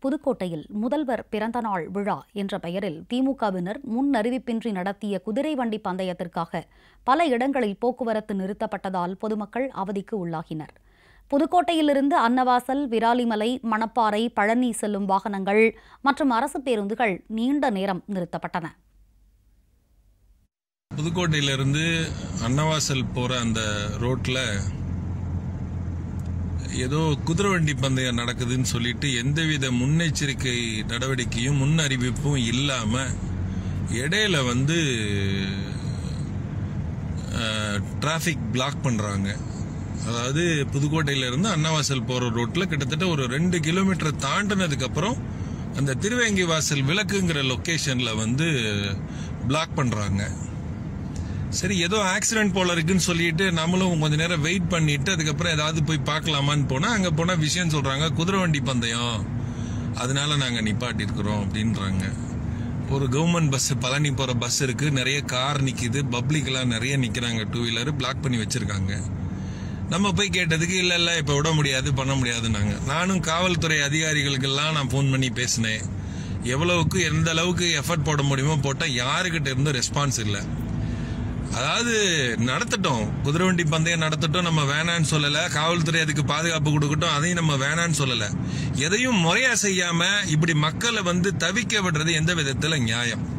புதுக்கோட்டையில் முதல்வர் பிறந்தநாள் விழா என்ற பெயரில் திமுகவினர் முன்னறிவிப்பின்றி நடத்திய குதிரை வண்டி பந்தயத்திற்காக பல இடங்களில் போக்குவரத்து நிறுத்தப்பட்டதால் பொதுமக்கள் அவதிக்கு உள்ளாகினர். புதுக்கோட்டையிலிருந்து அன்னவாசல், விராலிமலை, மணப்பாறை, பழனி செல்லும் வாகனங்கள் மற்றும் அரசு பேருந்துகள் நீண்ட நேரம் நிறுத்தப்பட்டன. புதுக்கோட்டையிலிருந்து அன்னவாசல் போற அந்த ரோட்ல ஏதோ குதிரை வண்டி பந்தயம் நடக்குதுன்னு சொல்லிட்டு எந்தவித முன்னெச்சரிக்கை நடவடிக்கையும் முன் அறிவிப்பும் இல்லாம இடையில டிராபிக் பிளாக் பண்றாங்க. அதாவது புதுக்கோட்டையிலிருந்து அன்னவாசல் போற ரோட்ல கிட்டத்தட்ட ஒரு 2 கிலோமீட்டர் தாண்டினதுக்கு அப்புறம் அந்த திருவேங்கி வாசல் விளக்குங்கிற லொகேஷன்ல பிளாக் பண்றாங்க. சரி, ஏதோ ஆக்சிடென்ட் போல இருக்குன்னு சொல்லிட்டு நம்மளும் கொஞ்ச நேரம் வெயிட் பண்ணிட்டு அதுக்கப்புறம் ஏதாவது போய் பார்க்கலாமான்னு போனா அங்க போனா விஷயம் சொல்றாங்க, குதிரை வண்டி பந்தயம், அதனால நாங்க நிப்பாட்டி இருக்கிறோம் அப்படின்றாங்க. ஒரு கவர்மெண்ட் பஸ், பழனி போற பஸ் இருக்கு, நிறைய கார் நிக்குது, பப்ளிக் எல்லாம் நிறைய நிக்கிறாங்க, 2 வீலர் பிளாக் பண்ணி வச்சிருக்காங்க. நம்ம போய் கேட்டதுக்கு இல்ல இப்ப விட முடியாது, பண்ண முடியாதுன்னாங்க. நானும் காவல்துறை அதிகாரிகளுக்கெல்லாம் நான் போன் பண்ணி பேசினேன். எவ்வளவுக்கு எந்த அளவுக்கு எஃபர்ட் போட முடியுமோ போட்டா யாருக்கிட்ட இருந்து ரெஸ்பான்ஸ் இல்லை. அதாவது நடத்தட்டும், குதிரை வண்டி பந்தயம் நடத்தட்டும், நம்ம வேணான்னு சொல்லல. காவல்துறை அதுக்கு பாதுகாப்பு கொடுக்கட்டும், அதையும் நம்ம வேணான்னு சொல்லல. எதையும் முறையா செய்யாம இப்படி மக்களை தவிக்க விடுறது எந்த விதத்துல நியாயம்?